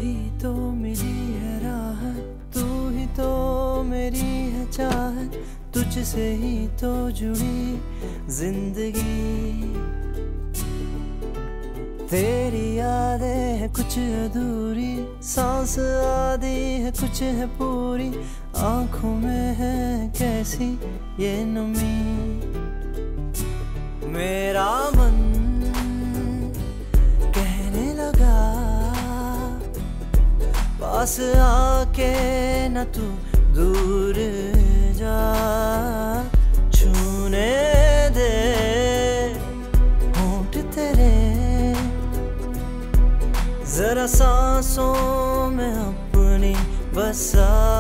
ही तो मिली है राहत, तू ही तो मेरी है चाहत, तुझसे ही तो जुड़ी जिंदगी। तेरी यादें है कुछ अधूरी, सांस आधी है कुछ है पूरी, आंखों में है कैसी ये नमी। मेरा मन कहने लगा पास आके न तू दूर जा, छूने दे होंठ तेरे जरा सांसों में अपनी बसा।